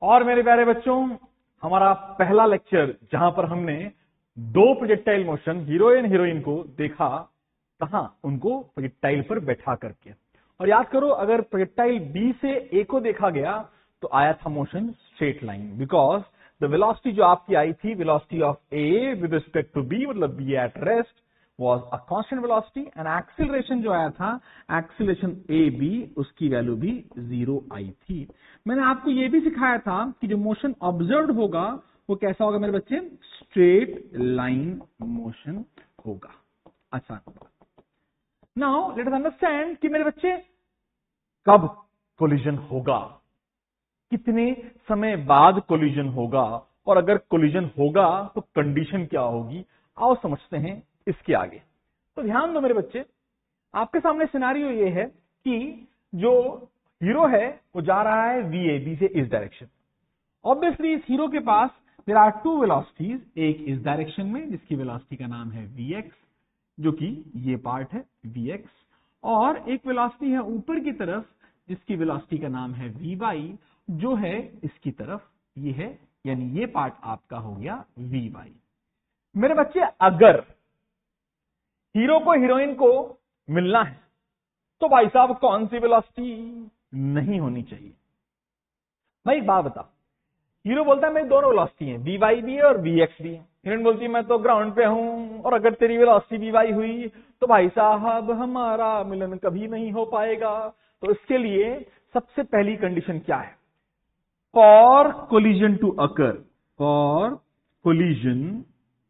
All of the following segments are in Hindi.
और मेरे प्यारे बच्चों, हमारा पहला लेक्चर जहां पर हमने दो projectile motion hero and heroine को देखा, कहां उनको प्रोजेक्टाइल पर बैठा करके। और याद करो, अगर प्रोजेक्टाइल बी से ए को देखा गया तो आया था motion straight line, because the velocity जो आपकी आई थी, velocity of A with respect to B, मतलब B at rest was a constant velocity and acceleration जो आया था, acceleration AB, उसकी वैल्यू भी 0 आई थी। मैंने आपको यह भी सिखाया था कि जो मोशन ऑब्जर्व होगा वो कैसा होगा मेरे बच्चे, स्ट्रेट लाइन मोशन होगा। आसान। नाउ लेट अस अंडरस्टैंड कि मेरे बच्चे कब कोलिजन होगा, कितने समय बाद कोलिजन होगा, और अगर कोलिजन होगा तो कंडीशन क्या होगी। आओ समझते हैं इसके आगे। तो ध्यान दो मेरे बच्चे, आपके सामने सिनारियो ये है कि जो हीरो है वो जा रहा है VAB से इस डायरेक्शन। ऑब्वियसली इस हीरो के पास देयर आर टू वेलोसिटीज, एक इस डायरेक्शन में जिसकी वेलोसिटी का नाम है VX, जो कि ये पार्ट है VX, और एक वेलोसिटी है ऊपर की तरफ जिसकी वेलोसिटी का नाम है VY, जो है इसकी तरफ ये है, यानी ये पार्ट आपका हो गया VY। मेरे बच्चे, अगर हीरो को हीरोइन को मिलना है तो भाई साहब कौन सी वेलोसिटी नहीं होनी चाहिए। भाई एक बात बता, हीरो बोलता है मेरी दोनों वेलोसिटी हैं, VY भी है और VX भी है। हीरोइन बोलती है मैं तो ग्राउंड पे हूं, और अगर तेरी वेलोसिटी VY हुई तो भाई साहब हमारा मिलन कभी नहीं हो पाएगा। तो इसके लिए सबसे पहली कंडीशन क्या है, for collision to occur, for collision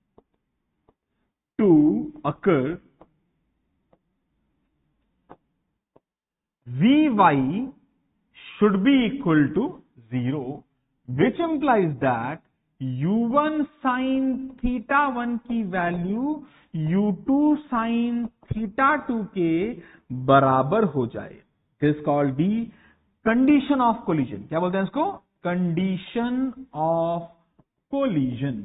to occur, Vy should be equal to 0, which implies that u1 sin theta 1 की वैल्यू u2 sin theta 2 के बराबर हो जाए। This is called the condition of collision। क्या बोलते हैं इसको, condition of collision।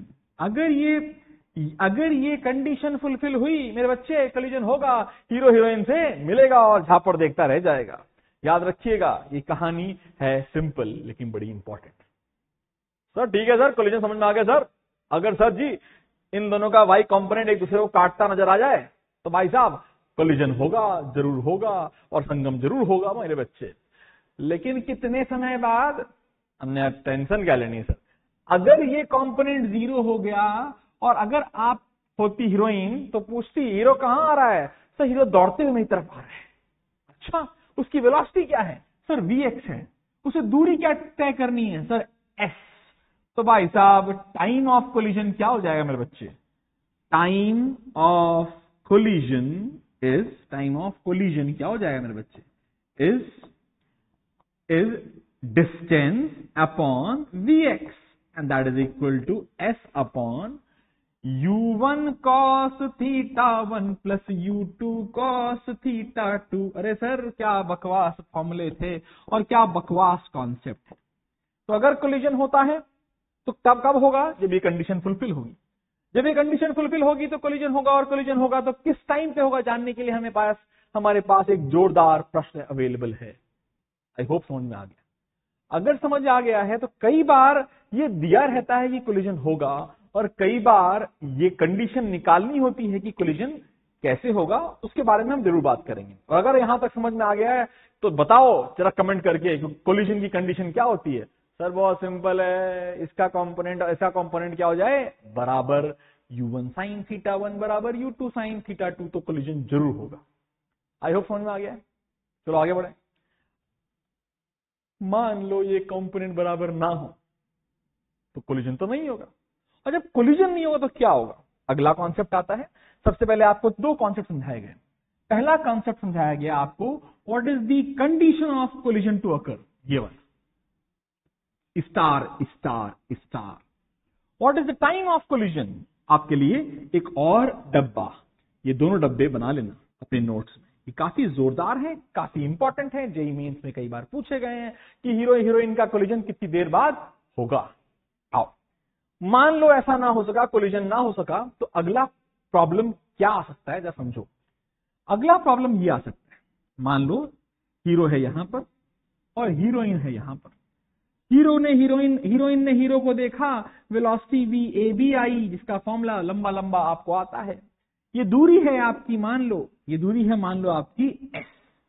अगर ये कंडीशन फुलफिल हुई मेरे बच्चे, कोलिजन होगा, हीरो हीरोइन से मिलेगा और झापड़ देखता रह जाएगा। याद रखिएगा, ये कहानी है सिंपल लेकिन बड़ी इंपॉर्टेंट। सर ठीक है सर, कोलिजन समझ में आ गया सर। अगर सर जी इन दोनों का वाई कंपोनेंट एक दूसरे को काटता नजर आ जाए तो भाई साहब कोलिजन होगा, जरूर होगा, और संगम जरूर होगा मेरे बच्चे। लेकिन कितने समय बाद, हमने टेंशन क्या लेनी है सर। अगर ये कंपोनेंट 0 हो गया और अगर आप होती हीरोइन तो पूछती हीरो कहां आ रहा है, सर हीरो दौड़ते हुए मेरी तरफ आ रहा है। अच्छा, उसकी वेलोसिटी क्या है, सर VX है। उसे दूरी क्या तय करनी है, सर S। तो भाई साहब टाइम ऑफ कोलिजन क्या हो जाएगा मेरे बच्चे, टाइम ऑफ कोलिजन क्या हो जाएगा मेरे बच्चे, is distance upon VX, and that is equal to S upon u1 cos theta 1 plus u2 cos theta 2। अरे सर क्या बकवास फॉर्मूले थे और क्या बकवास कॉन्सेप्ट है। तो अगर कोलिजन होता है तो कब होगा, जब ये कंडीशन फुलफिल होगी। जब ये कंडीशन फुलफिल होगी तो कोलिजन होगा, और कोलिजन होगा तो किस टाइम पे होगा जानने के लिए हमारे पास एक जोरदार प्रश्न अवेलेबल है। आई होप समझ में आ गया। अगर समझ आ गया है तो कई बार ये दिया रहता है कि कोलिजन होगा, और कई बार ये कंडीशन निकालनी होती है कि कोलिजन कैसे होगा, उसके बारे में हम जरूर बात करेंगे। और अगर यहां तक समझ में आ गया है तो बताओ जरा कमेंट करके कोलिजन की कंडीशन क्या होती है। सर बहुत सिंपल है, इसका कंपोनेंट ऐसा कंपोनेंट क्या हो जाए, बराबर u1 sin थीटा 1 बराबर u2 sin थीटा 2, तो कोलिजन जरूर होगा। आई होप समझ में आ गया है। चलो आगे बढ़े। मान लो ये कंपोनेंट बराबर ना हो तो कोलिजन तो नहीं होगा, और जब कोलिजन नहीं होगा तो क्या होगा। अगला कॉन्सेप्ट आता है। सबसे पहले आपको दो कॉन्सेप्ट समझाए गए। पहला कॉन्सेप्ट समझाया गया आपको, what is the condition of collision to occur, ये वाला star star star. What is the time of collision. आपके लिए एक और डब्बा, ये दोनों डब्बे बना लेना अपने नोट्स में, ये काफी जोरदार है, काफी इंपॉर्टेंट है। जेईई मेंस में कई बार पूछे गए हैं कि हीरो हीरोइन का कोलिजन कितनी देर बाद होगा। आओ, मान लो ऐसा ना हो सका, कोलिजन ना हो सका, तो अगला प्रॉब्लम क्या आ सकता है, जरा समझो। अगला प्रॉब्लम ये आ सकता है, मान लो हीरो है यहां पर और हीरोइन है यहां पर। हीरोइन ने हीरो को देखा, वेलोसिटी v a b आई, जिसका फॉर्मूला लंबा लंबा आपको आता है। ये दूरी है आपकी, मान लो ये दूरी है, मान लो आपकी s।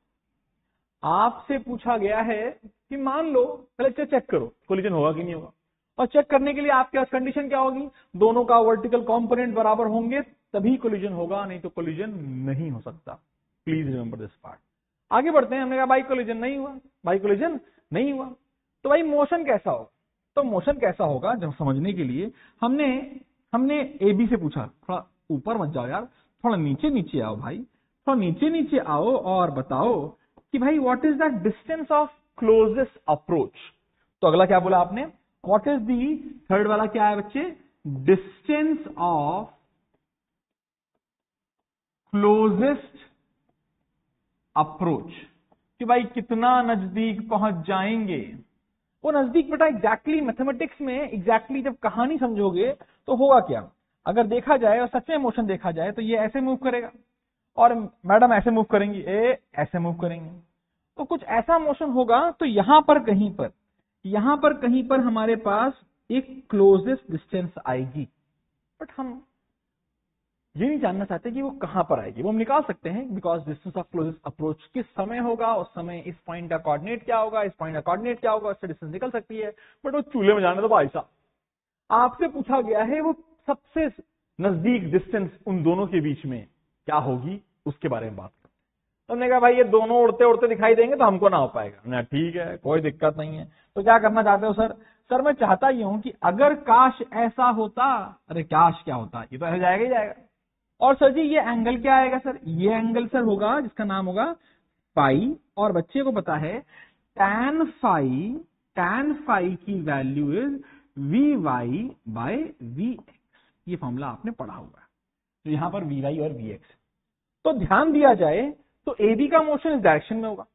आपसे पूछा गया है कि मान लो, पहले चेक करो कोलिजन होगा कि नहीं होगा, और चेक करने के लिए आपके पास कंडीशन क्या होगी, दोनों का वर्टिकल कंपोनेंट बराबर होंगे तभी कोलिजन होगा, नहीं तो कोलिजन नहीं हो सकता। Please remember this part. आगे बढ़ते हैं। हमने कहा भाई कोलिजन नहीं हुआ, भाई कोलिजन नहीं हुआ, तो भाई मोशन कैसा होगा? तो मोशन कैसा होगा जब समझने के लिए हमने ए बी से पूछा, थोड़ा ऊपर मत जाओ यार, थोड़ा नीचे नीचे आओ भाई, थोड़ा नीचे नीचे आओ और बताओ कि भाई what is the distance of closest approach. तो अगला क्या बोला आपने, व्हाट इज दी, थर्ड वाला क्या है बच्चे, डिस्टेंस ऑफ क्लोजेस्ट अप्रोच, कि भाई कितना नजदीक पहुंच जाएंगे। वो नजदीक बेटा एग्जैक्टली मैथमेटिक्स में एग्जैक्टली जब कहानी समझोगे तो होगा क्या, अगर देखा जाए और सच में मोशन देखा जाए तो ये ऐसे मूव करेगा और मैडम ऐसे मूव करेंगी, ऐसे मूव करेंगे, तो कुछ ऐसा मोशन होगा। तो यहां पर कहीं पर हमारे पास एक क्लोजेस्ट डिस्टेंस आएगी, बट हम ये नहीं जानना चाहते कि वो कहां पर आएगी। वो हम निकाल सकते हैं, because distance of closest approach किस समय होगा, उस समय इस पॉइंट का कोऑर्डिनेट क्या होगा, इस पॉइंट का कोऑर्डिनेट क्या होगा, उससे डिस्टेंस निकल सकती है। बट वो चूल्हे में जाने दो भाई साहब, आपसे पूछा गया है वो सबसे नजदीक डिस्टेंस उन दोनों के बीच में क्या होगी, उसके बारे में बात करते हैं। तो हमने कहा भाई ये दोनों उड़ते उड़ते दिखाई देंगे तो हमको ना हो पाएगा ना, ठीक है कोई दिक्कत नहीं है। तो क्या करना चाहते हो सर? सर मैं चाहता ये हूं कि अगर काश ऐसा होता, अरे काश क्या होता, ये तो ऐसे जाएगा ही जाएगा। और सर जी ये एंगल क्या आएगा सर? ये एंगल सर होगा जिसका नाम होगा पाई, और बच्चे को पता है tan फाई की value is vy by vx। ये फॉर्मूला आपने पढ़ा हुआ है, तो यहां पर vy और vx। तो ध्यान दिया जाए तो AB का मोशन इस डायरेक्शन में होगा।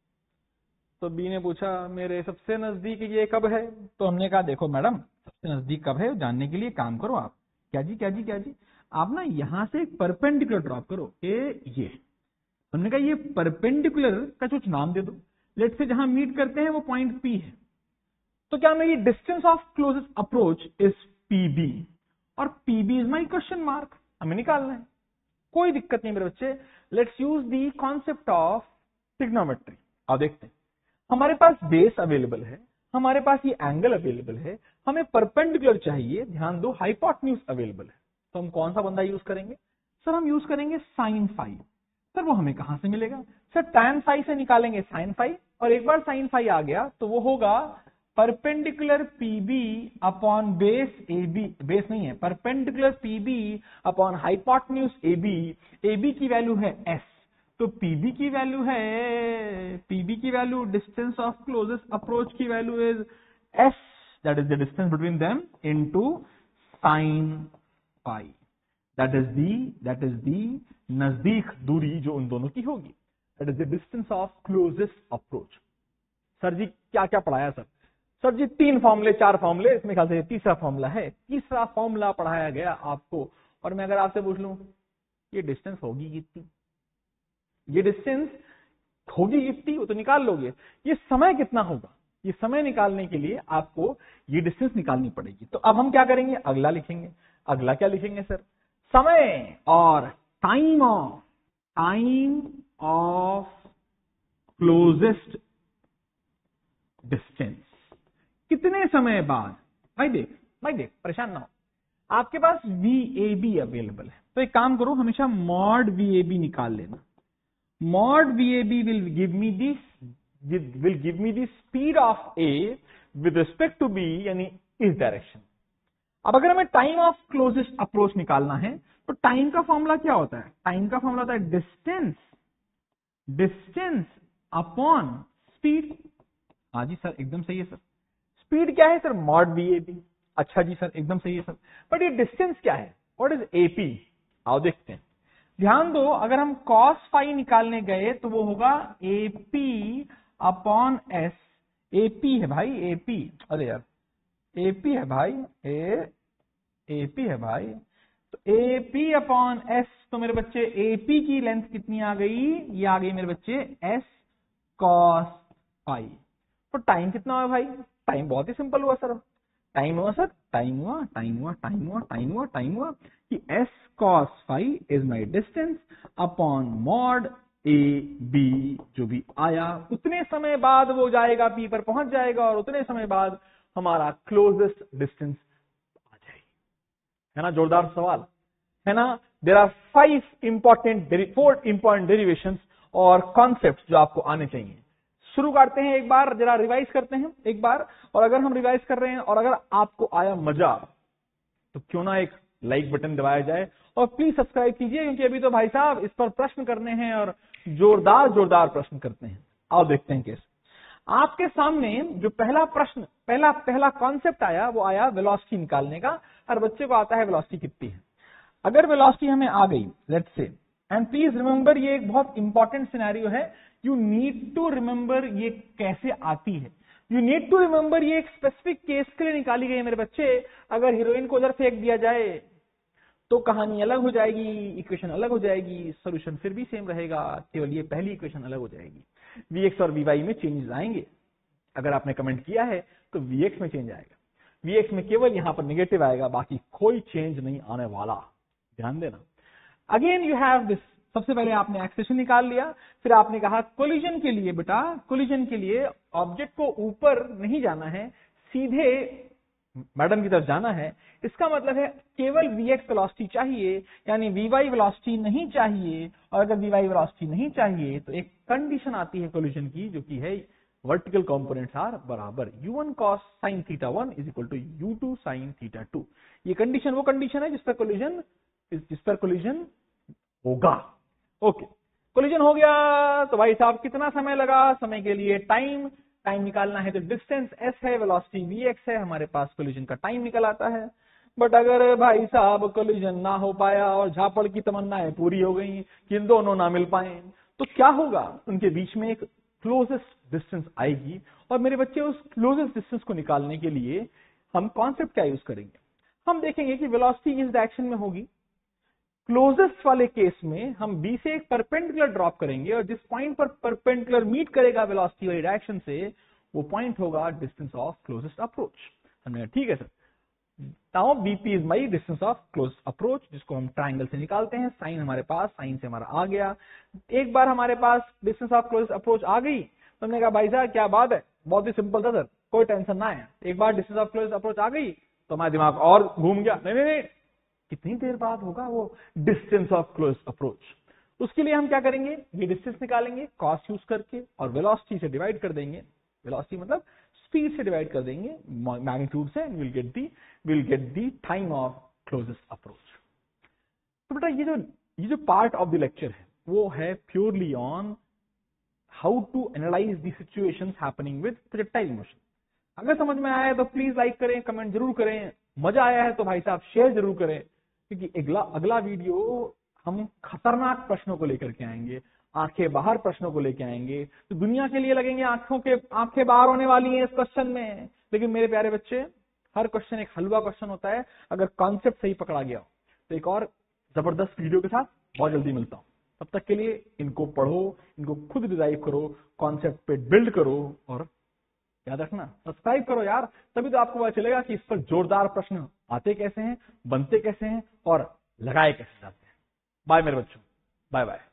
तो बी ने पूछा मेरे सबसे नजदीक ये कब है? तो हमने कहा देखो मैडम सबसे नजदीक कब है जानने के लिए काम करो आप, क्या जी आप ना यहां से एक परपेंडिकुलर ड्रॉप करो, ये हमने कहा ये परपेंडिकुलर का कुछ नाम दे दो। लेट से जहां मीट करते हैं वो पॉइंट P है, तो क्या मेरी distance of closest approach is PB, और PB इज माई क्वेश्चन मार्क, हमें निकालना है। कोई दिक्कत नहीं मेरे बच्चे, let's use the concept of trigonometry. अब देखते हैं, हमारे पास बेस अवेलेबल है, हमारे पास ये एंगल अवेलेबल है, हमें परपेंडिकुलर चाहिए, ध्यान दो हाइपोटेन्यूज अवेलेबल है। तो हम कौन सा बंदा यूज करेंगे? सर हम यूज करेंगे साइन फाई। सर वो हमें कहां से मिलेगा? सर tan फाई से निकालेंगे साइन फाई, और एक बार साइन फाई आ गया तो वो होगा perpendicular PB upon base AB, base नहीं है, perpendicular PB upon hypotenuse AB। AB की वैल्यू है S, तो PB की value distance of closest approach की value is S, that is the distance between them into sine phi, that is the नजदीक दूरी जो उन दोनों की होगी, that is the distance of closest approach. Sir ji क्या क्या पढ़ाया सर? सर जी 3 फॉर्मूले 4 फॉर्मूले, इसमें ख्याल से तीसरा फॉर्मूला है, तीसरा फॉर्मूला पढ़ाया गया आपको। और मैं अगर आपसे पूछ लूं ये डिस्टेंस होगी कितनी, ये डिस्टेंस होगी कितनी, वो तो निकाल लोगे। ये समय कितना होगा, ये समय निकालने के लिए आपको ये डिस्टेंस निकालनी पड़ेगी। तो अब हम क्या करेंगे, अगला लिखेंगे। अगला क्या लिखेंगे सर? समय और टाइम ऑफ क्लोजेस्ट डिस्टेंस, कितने समय बाद। भाई देख परेशान ना हो, आपके पास VAB अवेलेबल है, तो एक काम करो हमेशा मॉड VAB निकाल लेना। Mod VAB will give me the speed of A with respect to B, यानी इस डायरेक्शन। अब अगर हमें टाइम ऑफ क्लोजेस्ट अप्रोच निकालना है तो टाइम का फॉर्मूला क्या होता है? टाइम का फॉर्मूला होता है डिस्टेंस अपॉन स्पीड। हाँ जी सर एकदम सही है सर। स्पीड क्या है सर? Mod VAB। अच्छा जी सर एकदम सही है सर, बट ये डिस्टेंस क्या है? What is AP? आओ देखते हैं। ध्यान दो, अगर हम cos फाई निकालने गए तो वो होगा AP अपॉन S। AP है भाई, AP, अरे यार AP है भाई, AP है भाई, तो AP अपॉन S। तो मेरे बच्चे AP की लेंथ कितनी आ गई? ये आ गई मेरे बच्चे S cos फाई। तो टाइम कितना है भाई? टाइम बहुत ही सिंपल हुआ सर, टाइम हुआ सर, टाइम हुआ, टाइम हुआ, टाइम हुआ, टाइम हुआ, टाइम हुआ कि s cos phi is my distance upon mod A B, जो भी आया उतने समय बाद वो जाएगा P पर पहुंच जाएगा और उतने समय बाद हमारा क्लोजेस्ट डिस्टेंस आ जाएगी। है ना जोरदार सवाल, है ना। देयर आर 4 इंपॉर्टेंट डेरिवेशंस और कॉन्सेप्ट जो आपको आने चाहिए। शुरू करते हैं, एक बार जरा रिवाइज करते हैं एक बार, और अगर हम रिवाइज कर रहे हैं और अगर आपको आया मजा तो क्यों ना एक लाइक बटन दबाया जाए और प्लीज सब्सक्राइब कीजिए, क्योंकि अभी तो भाई साहब इस पर प्रश्न करने हैं और जोरदार जोरदार प्रश्न करते हैं। आओ देखते हैं केस। आपके सामने जो पहला प्रश्न, पहला कॉन्सेप्ट आया वो आया वेलोसिटी निकालने का। हर बच्चे को आता है वेलोसिटी कितनी है। अगर वेलोसिटी हमें आ गई, let's say, and please remember ये एक बहुत इंपॉर्टेंट सिनेरियो है, यू नीड टू रिमेंबर ये कैसे आती है। यू नीड टू रिमेंबर ये एक स्पेसिफिक केस के लिए निकाली गई है मेरे बच्चे। अगर हीरोइन को उधर फेंक दिया जाए तो कहानी अलग हो जाएगी, इक्वेशन अलग हो जाएगी, सोल्यूशन फिर भी सेम रहेगा, केवल ये पहली इक्वेशन अलग हो जाएगी। Vx और Vy में चेंजेस आएंगे। अगर आपने कमेंट किया है तो Vx में चेंज आएगा, Vx में केवल यहां पर नेगेटिव आएगा, बाकी कोई चेंज नहीं आने वाला, ध्यान देना। अगेन यू हैव दिस, सबसे पहले आपने एक्सेशन निकाल लिया, फिर आपने कहा कोलिजन के लिए बेटा, कोलिजन के लिए ऑब्जेक्ट को ऊपर नहीं जाना है, सीधे मैडम की तरफ जाना है। इसका मतलब है केवल Vx वेलोसिटी चाहिए, यानी Vy वेलोसिटी नहीं चाहिए। और अगर Vy वेलोसिटी नहीं चाहिए तो एक कंडीशन आती है कोलिजन की, जो कि है वर्टिकल कंपोनेंट्स आर बराबर u1 cos sin theta 1 is equal to u2 sin theta 2। ये कंडीशन वो कंडीशन है जिस पर कोलिजन होगा। ओके, कोलिजन हो गया तो भाई साहब कितना समय लगा, समय के लिए टाइम निकालना है तो डिस्टेंस s है, वेलोसिटी vx है, हमारे पास कोलिजन का टाइम निकल आता है। बट अगर भाई साहब कोलिजन ना हो पाया और झापड़ की तमन्नाएं पूरी हो गई कि इन दोनों ना मिल पाए, तो क्या होगा, उनके बीच में एक क्लोजेस्ट डिस्टेंस आएगी। और मेरे बच्चे उस क्लोजेस्ट डिस्टेंस को निकालने के लिए हम कॉन्सेप्ट क्या यूज करेंगे, हम देखेंगे कि वेलोसिटी इस डायरेक्शन में होगी। क्लोजेस्ट वाले केस में हम B से एक परपेंडिकुलर ड्रॉप करेंगे और जिस पॉइंट पर परपेंडिकुलर मीट करेगा वेलोसिटी वाली डायरेक्शन से, वो पॉइंट होगा डिस्टेंस ऑफ क्लोजेस्ट अप्रोच। हमने ठीक है sir, now BP is my distance of closest approach, जिसको हम ट्राइंगल से निकालते हैं। साइन हमारे पास, साइन से हमारा आ गया। एक बार हमारे पास डिस्टेंस ऑफ क्लोजेस्ट अप्रोच आ गई तो हमने कहा भाई साहब क्या बात है, बहुत ही सिंपल था सर, कोई टेंशन ना है। एक बार डिस्टेंस ऑफ क्लोजेस्ट अप्रोच आ गई तो हमारा दिमाग और घूम गया, नहीं, कितनी देर बाद होगा वो डिस्टेंस ऑफ क्लोज अप्रोच। उसके लिए हम क्या करेंगे, ये डिस्टेंस निकालेंगे कॉस यूज करके और वेलोसिटी से डिवाइड कर देंगे। वेलोसिटी मतलब स्पीड से डिवाइड कर देंगे मैग्नीट्यूड से, will get the time of closest approach. तो बेटा ये जो पार्ट ऑफ द लेक्चर है वो है purely on how to analyse the situations happening with projectile motion. अगर समझ में आया है तो प्लीज लाइक करें, कमेंट जरूर करें। मजा आया है तो भाई साहब शेयर जरूर करें, क्योंकि अगला वीडियो हम खतरनाक प्रश्नों को लेकर के आएंगे, आंखें बाहर प्रश्नों को लेकर आएंगे। तो दुनिया के लिए लगेंगे आंखें बाहर होने वाली हैं इस क्वेश्चन में, लेकिन मेरे प्यारे बच्चे हर क्वेश्चन एक हलवा क्वेश्चन होता है अगर कॉन्सेप्ट सही पकड़ा गया। तो एक और जबरदस्त वीडियो के साथ बहुत जल्दी मिलता हूं। तब तक के लिए इनको पढ़ो, इनको खुद डिराइव करो, कॉन्सेप्ट पे बिल्ड करो और याद रखना सब्सक्राइब करो यार, तभी तो आपको पता चलेगा कि इस पर जोरदार प्रश्न आते कैसे हैं, बनते कैसे हैं और लगाए कैसे जाते हैं। बाय मेरे बच्चों, बाय बाय।